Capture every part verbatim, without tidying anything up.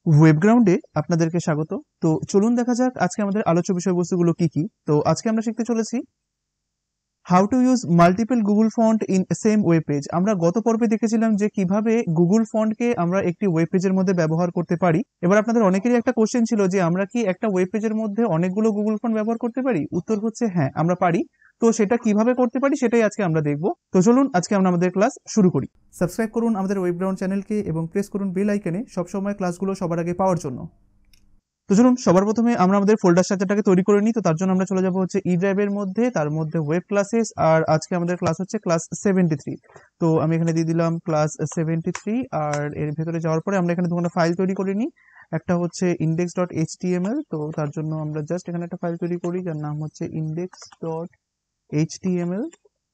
ওয়েবগ্রাউন্ডে আপনাদেরকে স্বাগত। তো চলুন দেখা যাক আজকে আমাদের আলোচ্য বিষয়বস্তুগুলো কি কি। তো আজকে আমরা শিখতে চলেছি how to use multiple Google font in same web page. আমরা গত পর্বে দেখেছিলাম যে কিভাবে গুগল ফন্টকে আমরা একটি ওয়েব পেজের মধ্যে ব্যবহার করতে পারি। এবার আপনাদের অনেকেরই একটা কোশ্চেন ছিল যে আমরা কি একটা ওয়েব পেজের মধ্যে অনেকগুলো গুগল ফন্ট ব্যবহার করতে পারি। উত্তর হচ্ছে হ্যাঁ, আমরা পারি। তো সেটা কিভাবে করতে পারি সেটাই আজকে আমরা দেখব। তো চলুন আজকে আমরা আমাদের ক্লাস শুরু করি। সাবস্ক্রাইব করুন আমাদের ওয়েবগ্রাউন্ড চ্যানেলকে এবং প্রেস করুন বেল আইকনে সবসময় ক্লাসগুলো সবার আগে পাওয়ার জন্য। তো চলুন সবার প্রথমে আমরা আমাদের ফোল্ডার স্ট্রাকচারটাকে তৈরি করে নিই। তো তার জন্য আমরা চলে যাব হচ্ছে ই ড্রাইভের মধ্যে, তার মধ্যে ওয়েব ক্লাসেস, আর আজকে আমাদের ক্লাস হচ্ছে ক্লাস সেভেন্টি থ্রি। তো আমি এখানে দিয়ে দিলাম ক্লাস সেভেন্টি থ্রি, আর এর ভেতরে যাওয়ার পরে আমরা এখানে দুটো ফাইল তৈরি করে নিই। একটা হচ্ছে index dot H T M L. তো তার জন্য আমরা জাস্ট এখানে একটা ফাইল তৈরি করি যার নাম হচ্ছে index dot H T M L.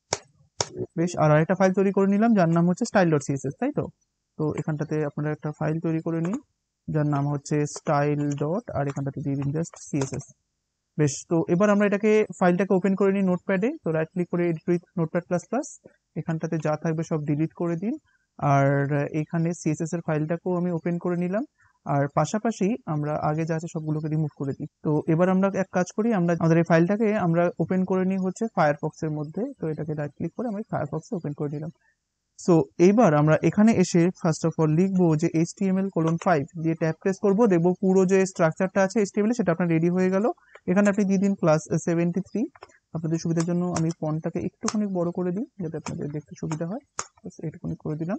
বেশ, আর আরেকটা ফাইল তৈরি করে নিলাম যার নাম হচ্ছে style dot C S S, তাই তো। তো এখানটাতে আপনারা একটা ফাইল তৈরি করে নিন যার নাম হচ্ছে স্টাইল ডট, আর এখানটাতে দিয়ে দিন জাস্ট সিএসএস। বেশ, তো এবার আমরা এটাকে ফাইলটাকে ওপেন করে নিই নোটপ্যাডে। তো রাইট ক্লিক করে edit with notepad plus plus, এখানটাতে যা থাকবে সব ডিলিট করে দিন। আর এখানে সিএসএস এর ফাইলটাকেও আমি ওপেন করে নিলাম, আর পাশাপাশি আমরা আগে যা আছে সবগুলোকে রিমুভ করে দিই। তো এবার আমরা এক কাজ করি, আমরা আমাদের এই ফাইলটাকে আমরা ওপেন করে নিই হচ্ছে ফায়ারফক্স এর মধ্যে। তো এটাকে রাইট ক্লিক করে আমি ফায়ারফক্সে ওপেন করে নিলাম। সো এইবার আমরা এখানে এসে ফার্স্ট অফ অল লিখবো যে এইচটিএমএল কোলন ফাইভ দিয়ে ট্যাব প্রেস করবো, দেখবো পুরো যে স্ট্রাকচারটা আছে এইচটিএমএল সেটা আপনার রেডি হয়ে গেল। এখানে আপনি দিয়ে দিন ক্লাস সেভেন্টি থ্রি। আপনাদের সুবিধার জন্য আমি ফন্টটাকে একটুখানি বড় করে দিই যাতে আপনাদের দেখতে সুবিধা হয়। একটুখানি করে দিলাম।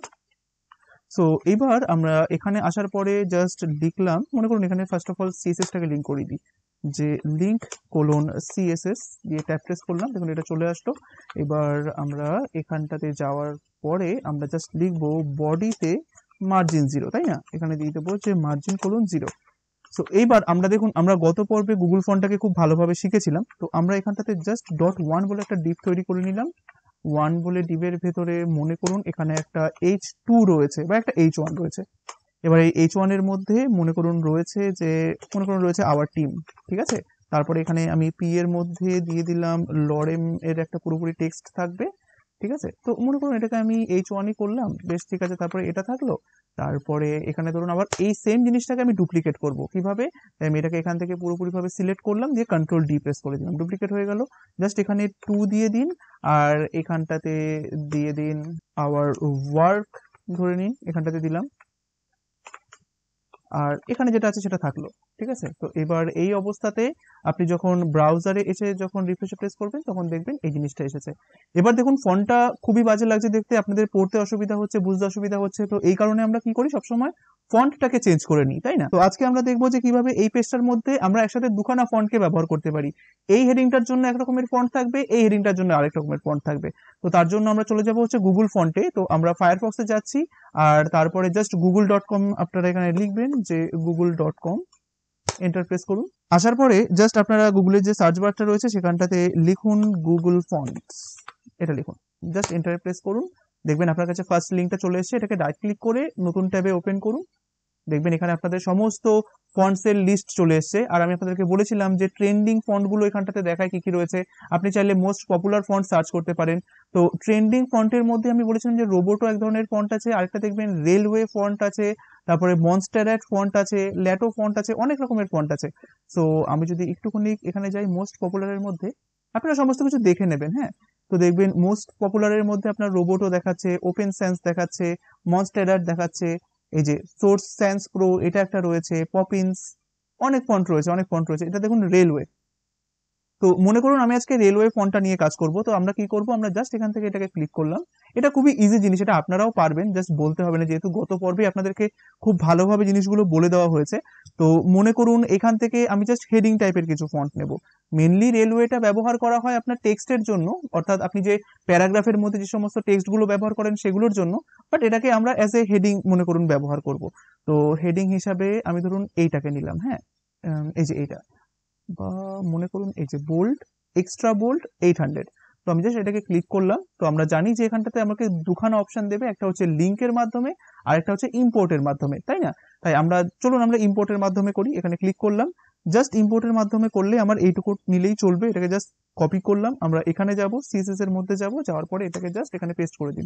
সো এইবার আমরা এখানে আসার পরে জাস্ট লিখলাম, মনে করুন এখানে ফার্স্ট অফ অল সিএসএসটাকে লিঙ্ক করে দিই, যে লিঙ্ক কোলন সিএসএস দিয়ে ট্যাব প্রেস করলাম, দেখুন এটা চলে আসলো। এবার আমরা এখানটাতে যাওয়ার পরে আমরা জাস্ট লিখবো বডিতে মার্জিন জিরো, তাই না। এখানে দিয়ে দেবো যে মার্জিন কোলন জিরো। সো এইবার আমরা দেখুন আমরা গত পর্বে গুগল ফন্টটাকে খুব ভালোভাবে শিখেছিলাম। তো আমরা এখানটাতে জাস্ট ডট ওয়ান বলে একটা ডিপ তৈরি করে নিলাম। ওয়ান বলে ডিপের ভেতরে মনে করুন এখানে একটা এইচ টু রয়েছে বা একটা এইচ ওয়ান রয়েছে। এবার এই এইচ ওয়ান এর মধ্যে মনে করুন রয়েছে যে মনে করুন রয়েছে আওয়ার টিম, ঠিক আছে। তারপরে এখানে আমি পি এর মধ্যে দিয়ে দিলাম লরেম এর একটা পুরোপুরি টেক্সট থাকবে, ঠিক আছে। তো মনে করুন এটাকে আমি এইচ ওয়ানই করলাম, বেশ ঠিক আছে। তারপরে এটা থাকলো, তারপরে এখানে ধরুন আবার এই সেম জিনিসটাকে আমি ডুপ্লিকেট করব কিভাবে, আমি এটাকে এখান থেকে পুরোপুরি ভাবে সিলেক্ট করলাম, দিয়ে কন্ট্রোল ডি প্রেস করে দিলাম, ডুপ্লিকেট হয়ে গেল। জাস্ট এখানে টু দিয়ে দিন, আর এখানটাতে দিয়ে দিন আওয়ার ওয়ার্ক ধরে নিন, এখানটাতে দিলাম, আর এখানে যেটা আছে সেটা থাকলো, ঠিক আছে। তো এবার এই অবস্থাতে আপনি যখন ব্রাউজারে এসে যখন রিফ্রেশ প্রেস করবেন তখন দেখবেন এই জিনিসটা এসেছে। এবার দেখুন ফন্টটা খুবই বাজে লাগছে দেখতে, আপনাদের পড়তে অসুবিধা হচ্ছে, বুঝতে অসুবিধা হচ্ছে। তো এই কারণে আমরা কি করি, সবসময় ফন্টটাকে চেঞ্জ করে নিই, তাই না। তো আজকে আমরা দেখবো যে কিভাবে এই পেজটার মধ্যে আমরা একসাথে দুখানা ফন্টকে ব্যবহার করতে পারি। এই হেডিংটার জন্য এক রকমের ফন্ট থাকবে, এই হেডিংটার জন্য আরেক রকমের ফন্ট থাকবে। তো তার জন্য আমরা চলে যাবো হচ্ছে গুগল ফন্টে। তো আমরা ফায়ারফক্সে যাচ্ছি, আর তারপরে জাস্ট গুগল ডট কম আপনারা এখানে লিখবেন যে Google dot com, enter press করুন। আসার পরে জাস্ট আপনারা গুগলের যে সার্চ বারটা রয়েছে সেখানটাতে লিখুন গুগল ফন্টস, এটা লিখুন, জাস্ট এন্টার প্রেস করুন। দেখবেন আপনার কাছে ফার্স্ট লিঙ্কটা চলে এসেছে, এটাকে রাইট ক্লিক করে নতুন ট্যাবে ওপেন করুন। দেখবেন এখানে আপনাদের সমস্ত ফন্টসের লিস্ট চলে এসেছে। আর আমি আপনাদেরকে বলেছিলাম যে ট্রেন্ডিং ফন্টগুলো এখানটাতে দেখায় কি কি রয়েছে। আপনি চাইলে মোস্ট পপুলার ফন্ট সার্চ করতে পারেন। তো ট্রেন্ডিং ফন্টের মধ্যে আমি বলেছিলাম যে রোবোটো এক ধরনের ফন্ট আছে, আরেকটা দেখবেন রেলওয়ে ফন্ট আছে, তারপরে মনস্টারেট ফন্ট আছে, ল্যাটো ফন্ট আছে, অনেক রকমের ফন্ট আছে। সো আমি যদি একটুখানি এখানে যাই মোস্ট পপুলারের মধ্যে, আপনারা সমস্ত কিছু দেখে নেবেন, হ্যাঁ। তো দেখবেন মোস্ট পপুলারের মধ্যে আপনার রোবোটো দেখাচ্ছে, ওপেন সেন্স দেখাচ্ছে, মনস্টারেট দেখাচ্ছে, এই যে সোর্স সেন্স প্রো এটা একটা রয়েছে, পপিন্স, অনেক ফন্ট রয়েছে, অনেক ফন্ট রয়েছে। এটা দেখুন রেলওয়ে। তো মনে করুন আমি আজকে রেলওয়ে ফন্টটা নিয়ে কাজ করব। তো আমরা কি করব, আমরা জাস্ট এখান থেকে এটাকে ক্লিক করলাম। এটা খুবই ইজি জিনিস, এটা আপনারাও পারবেন, জাস্ট বলতে হবে না, যেহেতু গত পর্বে আপনাদেরকে খুব ভালোভাবে জিনিসগুলো বলে দেওয়া হয়েছে। তো মনে করুন এখান থেকে আমি জাস্ট হেডিং টাইপের কিছু ফন্ট নেব। মেনলি রেলওয়েটা ব্যবহার করা হয় আপনার টেক্সটের জন্য, অর্থাৎ আপনি যে প্যারাগ্রাফের মধ্যে যে সমস্ত টেক্সটগুলো ব্যবহার করেন সেগুলোর জন্য, বাট এটাকে আমরা অ্যাজ এ হেডিং মনে করুন ব্যবহার করব। তো হেডিং হিসাবে আমি ধরুন এইটাকে নিলাম, হ্যাঁ, এই যে এইটা, বা মনে করুন এই যে bold, extra bold eight hundred. তো আমি জাস্ট এটাকে ক্লিক করলাম। তো আমরা জানি যে এখানটাতে আমাকে দুখানা অপশন দেবে, একটা হচ্ছে লিঙ্কের মাধ্যমে আর একটা হচ্ছে ইম্পোর্টের মাধ্যমে, তাই না। তাই আমরা চলুন আমরা ইম্পোর্টের মাধ্যমে করি, এখানে ক্লিক করলাম। জাস্ট ইম্পোর্টের মাধ্যমে করলে আমার এইটুকু নিলেই চলবে। এটাকে জাস্ট কপি করলাম, আমরা এখানে যাব সিএসএস এর মধ্যে যাব, যাওয়ার পরে এটাকে জাস্ট এখানে পেস্ট করে দিন।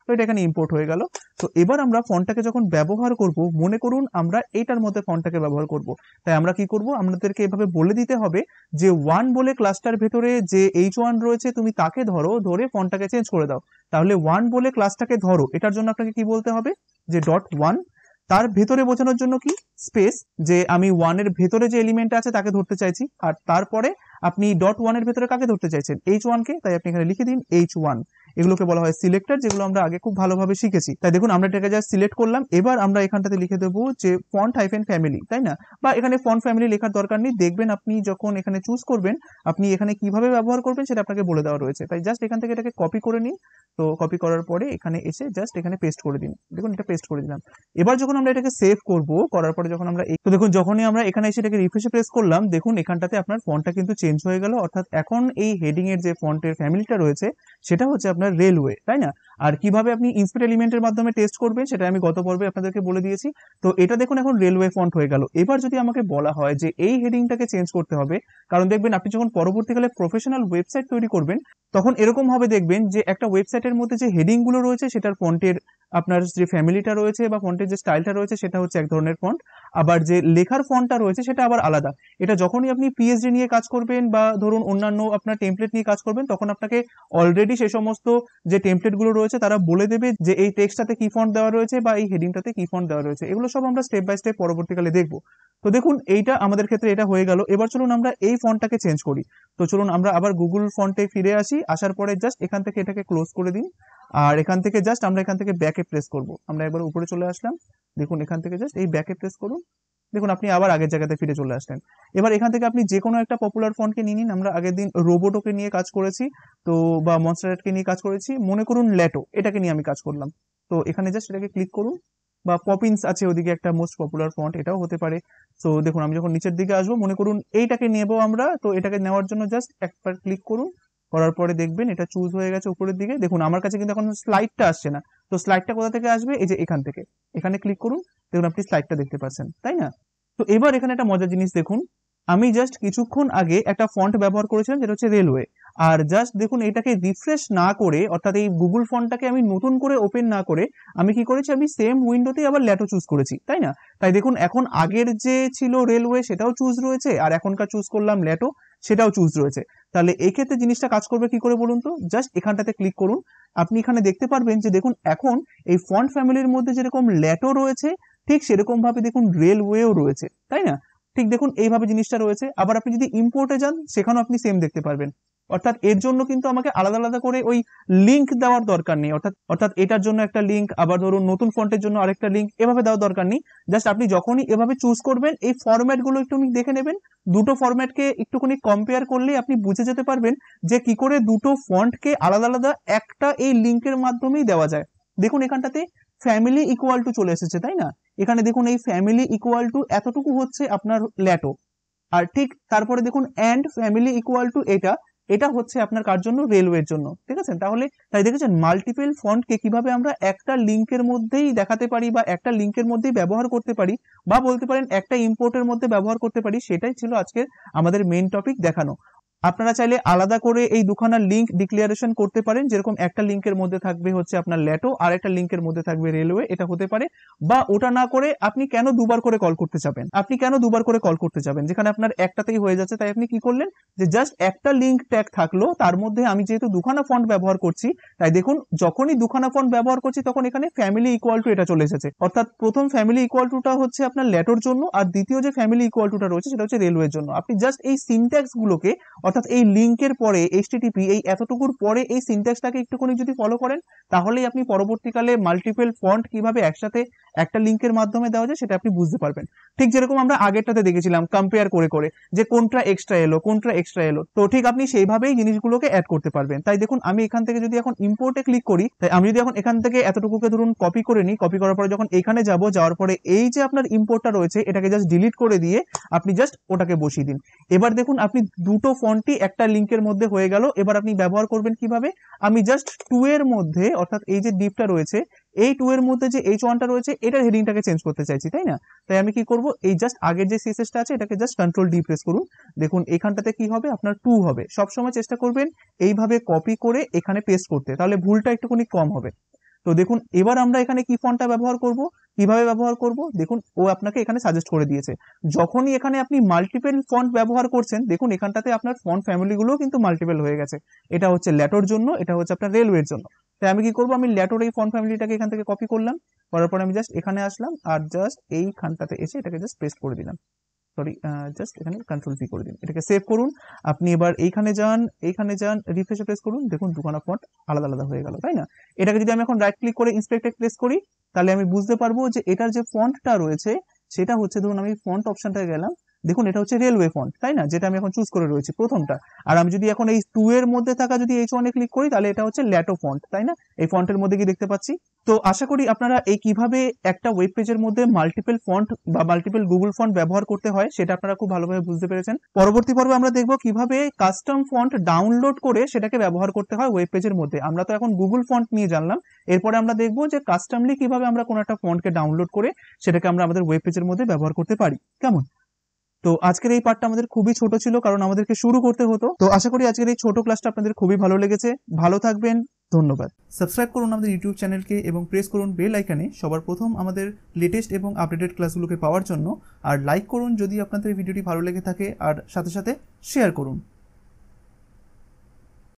তো এটা এখানে ইম্পোর্ট হয়ে গেল। তো এবার আমরা ফন্টটাকে যখন ব্যবহার করব, মনে করুন আমরা এইটার মধ্যে ফন্টটাকে ব্যবহার করব, তাই আমরা কি করব, আমাদেরকে এভাবে বলে দিতে হবে যে ওয়ান বলে ক্লাসটার ভেতরে যে এইচ ওয়ান রয়েছে তুমি তাকে ধরো, ধরে ফন্টটাকে চেঞ্জ করে দাও। তাহলে ওয়ান বলে ক্লাসটাকে ধরো, এটার জন্য আপনাকে কি বলতে হবে যে ডট ওয়ান, তার ভেতরে বোঝানোর জন্য কি স্পেস, যে আমি ওয়ানের ভেতরে যে এলিমেন্ট আছে তাকে ধরতে চাইছি, আর তারপরে আপনি ডট ওয়ানের ভেতরে কাকে ধরতে চাইছেন, এইচ ওয়ান কে, তাই আপনি এখানে লিখে দিন এইচ ওয়ান। এগুলোকে বলা হয় সিলেক্টর, যেগুলো আমরা আগে খুব ভালোভাবে শিখেছি। তাই দেখুন আমরা এটাকে জাস্ট সিলেক্ট করলাম। এবার আমরা এখানটাতে লিখে দেবো যে ফন্ট হাইফেন ফ্যামিলি, তাই না, বা এখানে ফন্ট ফ্যামিলি লেখার দরকার নেই। দেখবেন আপনি যখন এখানে চুজ করবেন, আপনি এখানে কিভাবে ব্যবহার করবেন সেটা আপনাকে বলে দেওয়া রয়েছে। তাই জাস্ট এখান থেকে এটাকে কপি করে নিন। তো কপি করার পরে এখানে এসে জাস্ট এখানে পেস্ট করে দিন। দেখুন এটা পেস্ট করে দিলাম। এবার যখন আমরা এটাকে সেভ করব, করার পরে যখন আমরা তো দেখুন যখনই আমরা এখানে এসে এটাকে রিফ্রেশে প্রেস করলাম, দেখুন এখানটাতে আপনার ফন্টটা কিন্তু চেঞ্জ হয়ে গেল। অর্থাৎ এখন এই হেডিং এর যে ফন্টের ফ্যামিলিটা রয়েছে সেটা হচ্ছে আপনার রেলওয়ে, তাই না। আর কিভাবে আপনি ইন্সপেক্ট এলিমেন্টের মাধ্যমে টেস্ট করবেন সেটা আমি গত পর্বে আপনাদেরকে বলে দিয়েছি। তো এটা দেখুন এখন রেলওয়ে ফন্ট হয়ে গেল। এবার যদি আমাকে বলা হয় যে এই হেডিংটাকে চেঞ্জ করতে হবে, কারণ দেখবেন আপনি যখন পরবর্তীকালে প্রফেশনাল ওয়েবসাইট তৈরি করবেন তখন এরকম হবে, দেখবেন যে একটা ওয়েবসাইটের মধ্যে যে হেডিং গুলো রয়েছে সেটার ফন্টের আপনার যে ফ্যামিলিটা রয়েছে বা ফন্টের যে স্টাইলটা রয়েছে সেটা হচ্ছে এক ধরনের ফন্ট, আবার যে লেখার ফন্টটা রয়েছে সেটা আবার আলাদা। এটা যখনই আপনি পিএইচডি নিয়ে কাজ করবেন বা ধরুন অন্যান্য আপনার টেমপ্লেট নিয়ে কাজ করবেন, তখন আপনাকে অলরেডি সে সমস্ত যে টেমপ্লেট গুলো রয়েছে তারা বলে দেবে যে এই টেক্সটটাতে কি ফন্ট দেওয়া রয়েছে বা এই হেডিংটাতে কি ফন্ট দেওয়া রয়েছে। এগুলো সব আমরা স্টেপ বাই স্টেপ পরবর্তীকালে দেখবো। তো দেখুন এইটা আমাদের ক্ষেত্রে এটা হয়ে গেল। এবার চলুন আমরা এই ফন্টটাকে চেঞ্জ করি। তো চলুন আমরা আবার গুগল ফন্টে ফিরে আসি। আসার পরে জাস্ট এখান থেকে এটাকে ক্লোজ করে দিন, আর এখান থেকে জাস্ট আমরা এখান থেকে ব্যাকে প্রেস করব। আমরা একবার উপরে চলে আসলাম, দেখুন এখান থেকে জাস্ট এই ব্যাকে প্রেস করুন। দেখুন আপনি আবার আগের জায়গাতে ফিরে চলে আসলেন। এবার এখান থেকে আপনি যে কোনো একটা পপুলার ফন্টকে নিয়ে নিন। আমরা আগের দিন রোবোটোকে নিয়ে কাজ করেছি, তো বা মনস্টারকে নিয়ে কাজ করেছি। মনে করুন ল্যাটো, এটাকে নিয়ে আমি কাজ করলাম। তো এখানে জাস্ট এটাকে ক্লিক করুন, বা পপিন্স আছে ওদিকে একটা মোস্ট পপুলার ফন্ট, এটাও হতে পারে। তো দেখুন আমি যখন নিচের দিকে আসবো, মনে করুন এইটাকে নেবো আমরা, তো এটাকে নেওয়ার জন্য জাস্ট একবার ক্লিক করুন। করার পরে দেখবেন এটা চুজ হয়ে গেছে উপরের দিকে। দেখুন আমার কাছে কিন্তু এখন স্লাইডটা আসছে না। তো স্লাইডটা কোথা থেকে আসবে, এই যে এখান থেকে, এখানে ক্লিক করুন। দেখুন আপনি স্লাইডটা দেখতে পাচ্ছেন, তাই না। তো এবার এখানে একটা মজার জিনিস দেখুন, আমি জাস্ট কিছুক্ষণ আগে একটা ফন্ট ব্যবহার করেছিলাম যেটা হচ্ছে রেলওয়ে, আর জাস্ট দেখুন এটাকে রিফ্রেশ না করে, অর্থাৎ এই গুগল ফন্টটাকে আমি নতুন করে ওপেন না করে আমি কি করেছি, আমি সেম উইন্ডোতেই আবার ল্যাটো চুজ করেছি, তাই না। তাই দেখুন এখন আগের যে ছিল রেলওয়ে সেটাও চুজ রয়েছে, আর এখনকার চুজ করলাম ল্যাটো সেটাও চুজ রয়েছে। তাহলে এই ক্ষেত্রে জিনিসটা কাজ করবে কি করে বলুন তো, জাস্ট এখানটাতে ক্লিক করুন। আপনি এখানে দেখতে পারবেন যে দেখুন এখন এই ফন্ট ফ্যামিলির মধ্যে যেরকম ল্যাটো রয়েছে, ঠিক সেরকম ভাবে দেখুন রেলওয়েও রয়েছে, তাই না। ঠিক দেখুন এইভাবে জিনিসটা রয়েছে। আবার আপনি যদি ইম্পোর্টে যান সেখানেও আপনি সেম দেখতে পারবেন। অর্থাৎ এর জন্য কিন্তু আমাকে আলাদা আলাদা করে ওই লিঙ্ক দেওয়ার দরকার নেই। অর্থাৎ অর্থাৎ এটার জন্য একটা লিঙ্ক, আবার ধরুন নতুন ফন্টের জন্য আরেকটা লিঙ্ক, এভাবে দেওয়ার দরকার নেই। জাস্ট আপনি যখনই এভাবে চুজ করবেন, এই ফরম্যাট গুলো একটু দেখে নেবেন। দুটো ফরম্যাটকে একটুখানি কম্পেয়ার করলে আপনি বুঝে যেতে পারবেন যে কি করে দুটো ফন্টকে আলাদা আলাদা একটা এই লিঙ্কের মাধ্যমেই দেওয়া যায়। দেখুন এখানটাতে ফ্যামিলি ইকুয়াল টু চলে এসেছে, তাই না। এখানে দেখুন এই ফ্যামিলি ইকুয়াল টু এতটুকু হচ্ছে আপনার ল্যাটো, আর ঠিক তারপরে দেখুন এন্ড ফ্যামিলি ইকুয়াল টু এটা এটা হচ্ছে আপনার কার জন্য, রেলওয়ের জন্য, ঠিক আছে। তাহলে তাই দেখেছেন মাল্টিপল ফন্টকে কিভাবে আমরা একটা লিঙ্কের মধ্যেই দেখাতে পারি বা একটা লিঙ্কের মধ্যেই ব্যবহার করতে পারি, বা বলতে পারেন একটা ইম্পোর্টের মধ্যে ব্যবহার করতে পারি। সেটাই ছিল আজকের আমাদের মেইন টপিক দেখানো। আপনারা চাইলে আলাদা করে এই দুখানা লিঙ্ক ডিক্লারেশন করতে পারেন, যেরকম একটা লিঙ্কের মধ্যে থাকবে হচ্ছে আপনার ল্যাটো আর একটা লিঙ্কের মধ্যে থাকবে রেলওয়ে, এটা হতে পারে। বা ওটা না করে আপনি কেন দুবার করে কল করতে চাবেন, আপনি কেন দুবার করে কল করতে চাবেন, যেখানে আপনার একটাতেই হয়ে যাচ্ছে। তাই আপনি কি করলেন, যে জাস্ট একটা লিঙ্ক ট্যাগ থাকলো, তার মধ্যে আমি যেহেতু দুখানা ফন্ট ব্যবহার করছি, তাই দেখুন যখনই দুখানা ফন্ট ব্যবহার করছি তখন এখানে ফ্যামিলি ইকুয়াল টু এটা চলে এসেছে। অর্থাৎ প্রথম ফ্যামিলি ইকুয়াল টুটা হচ্ছে আপনার ল্যাটোর জন্য, আর দ্বিতীয় যে ফ্যামিলি ইকুয়াল টুটা রয়েছে সেটা হচ্ছে রেলওয়ের জন্য। আপনি জাস্ট এই সিনট্যাক্স গুলোকে, অর্থাৎ এই লিঙ্কের পরে এইচটিটিপি এই এতটুকুর পরে এই সিনট্যাক্সটাকে একটুখানি যদি ফলো করেন, তাহলেই আপনি পরবর্তীকালে মাল্টিপল ফন্ট কিভাবে একসাথে একটা লিঙ্কের মাধ্যমে দেওয়া যায় সেটা আপনি বুঝতে পারবেন। ঠিক যেরকম আমরা আগেরটাতে দেখেছিলাম কম্পেয়ার করে করে যে কোনটা এক্সট্রা এলো কোনটা এক্সট্রা এলো, তো ঠিক আপনি সেইভাবেই জিনিসগুলোকে অ্যাড করতে পারবেন। তাই দেখুন আমি এখান থেকে যদি এখন ইম্পোর্টে ক্লিক করি, তাই আমি যদি এখন এখান থেকে এতটুকুকে ধরুন কপি করে নিই, কপি করার পরে যখন এখানে যাব, যাওয়ার পরে এই যে আপনার ইম্পোর্টটা রয়েছে এটাকে জাস্ট ডিলিট করে দিয়ে আপনি জাস্ট ওটাকে বসিয়ে দিন। এবার দেখুন আপনি দুটো ফন্টই একটা লিঙ্কের মধ্যে হয়ে গেল। এবার আপনি ব্যবহার করবেন কিভাবে, আমি জাস্ট টু এর মধ্যে, অর্থাৎ এই যে ডিপটা রয়েছে এই টু এর মধ্যে যে এইচ ওয়ানটা রয়েছে এটার হেডিংটাকে চেঞ্জ করতে চাইছি, তাই না। তাই আমি কি করব, এই জাস্ট আগের যে সিএসএসটা আছে এটাকে জাস্ট কন্ট্রোল ডি প্রেস করুন। দেখুন এখানটাতে কি হবে, আপনার টু হবে। সবসময় চেষ্টা করবেন এইভাবে কপি করে এখানে পেস্ট করতে, তাহলে ভুলটা একটুখানি কম হবে। তো তো দেখুন এবার আমরা এখানে কি ফন্টটা ব্যবহার করব, কিভাবে ব্যবহার করব, দেখুন ও আপনাকে এখানে সাজেস্ট করে দিয়েছে। যখনই এখানে আপনি মাল্টিপল ফন্ট ব্যবহার করছেন, দেখুন এখানটাতে আপনার ফন্ট ফ্যামিলিগুলোও কিন্তু মাল্টিপল হয়ে গেছে। এটা হচ্ছে ল্যাটোর জন্য, এটা হচ্ছে আপনার রেলওয়ের জন্য। তাই আমি কি করবো, আমি ল্যাটোর এই ফন্ট ফ্যামিলিটাকে এখান থেকে কপি করলাম, করার পরে আমি জাস্ট এখানে আসলাম আর জাস্ট এইখানটাতে এসে এটাকে জাস্ট পেস্ট করে দিলাম। সরি, জাস্ট এখানে কন্ট্রোল পি করে দিন, এটাকে সেভ করুন। আপনি এবার এইখানে যান, এইখানে যান, রিফ্রেশে প্রেস করুন, দেখুন দুখানা ফন্ট আলাদা আলাদা হয়ে গেল, তাই না? এটাকে যদি আমি এখন রাইট ক্লিক করে ইন্সপেক্টে প্রেস করি, তাহলে আমি বুঝতে পারবো যে এটার যে ফন্টটা রয়েছে সেটা হচ্ছে, ধরুন আমি ফন্ট অপশনটায় গেলাম, দেখুন এটা হচ্ছে রেলওয়ে ফন্ট, তাই না, যেটা আমি এখন চুজ করে রয়েছি প্রথমটা। আর আমি যদি এখন এই টু এর মধ্যে থাকা যদি এইচ ওয়ানে ক্লিক করি, তাহলে এটা হচ্ছে ল্যাটো ফন্ট, তাই না? এই ফন্টের মধ্যে কি দেখতে পাচ্ছি। তো আশা করি আপনারা এই কিভাবে একটা ওয়েব পেজের মধ্যে মাল্টিপল ফন্ট বা মাল্টিপল গুগল ফন্ট ব্যবহার করতে হয় সেটা আপনারা খুব ভালোভাবে বুঝতে পেরেছেন। পরবর্তী পর্বে আমরা দেখব কিভাবে কাস্টম ফন্ট ডাউনলোড করে সেটাকে ব্যবহার করতে হয় ওয়েব পেজের মধ্যে। আমরা তো এখন গুগল ফন্ট নিয়ে জানলাম, এরপরে আমরা দেখবো যে কাস্টমলি কিভাবে আমরা কোনো একটা ফন্টকে ডাউনলোড করে সেটাকে আমরা আমাদের ওয়েব পেজের মধ্যে ব্যবহার করতে পারি। কেমন? তো আজকের এই পার্টটা আমাদের খুবই ছোট ছিল, কারণ আমাদেরকে শুরু করতে হতো। তো আশা করি আজকের এই ছোট ক্লাসটা আপনাদের খুবই ভালো লেগেছে। ভালো থাকবেন, ধন্যবাদ। সাবস্ক্রাইব করুন আমাদের ইউটিউব চ্যানেলকে এবং প্রেস করুন বেল আইকনে সবার প্রথম আমাদের লেটেস্ট এবং আপডেটেড ক্লাসগুলোকে পাওয়ার জন্য। আর লাইক করুন যদি আপনাদের ভিডিওটি ভালো লেগে থাকে, আর সাথে সাথে শেয়ার করুন।